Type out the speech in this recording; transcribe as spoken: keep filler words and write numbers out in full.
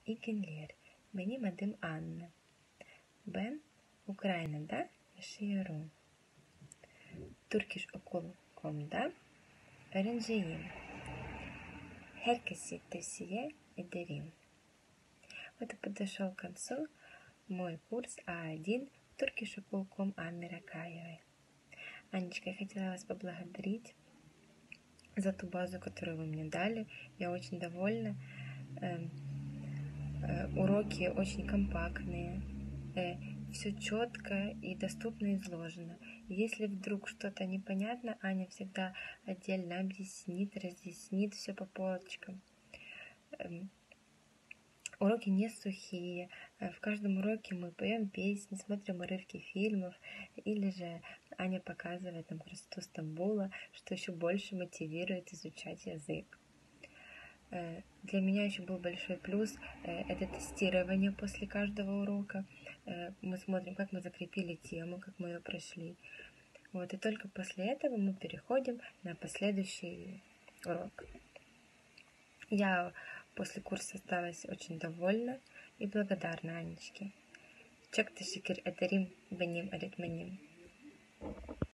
İkinler. Benim adım Anna. Ben Ukrayna'da yaşıyorum. Turkish okul nokta com'da öğrenciyim. Herkese tavsiye ederim. Вот и подошел к концу мой курс а один turkish okul nokta com Анны Ракаевой. Анечка, я хотела вас поблагодарить за ту базу, которую вы мне дали. Я очень довольна. Уроки очень компактные, все четко и доступно изложено. Если вдруг что-то непонятно, Аня всегда отдельно объяснит, разъяснит все по полочкам. Уроки не сухие. В каждом уроке мы поем песни, смотрим урывки фильмов, или же Аня показывает нам красоту Стамбула, что еще больше мотивирует изучать язык. Для меня еще был большой плюс это тестирование после каждого урока. Мы смотрим, как мы закрепили тему, как мы ее прошли. Вот, и только после этого мы переходим на последующий урок. Я после курса осталась очень довольна и благодарна Анечке. Çok teşekkür ederim benim öğretmenim.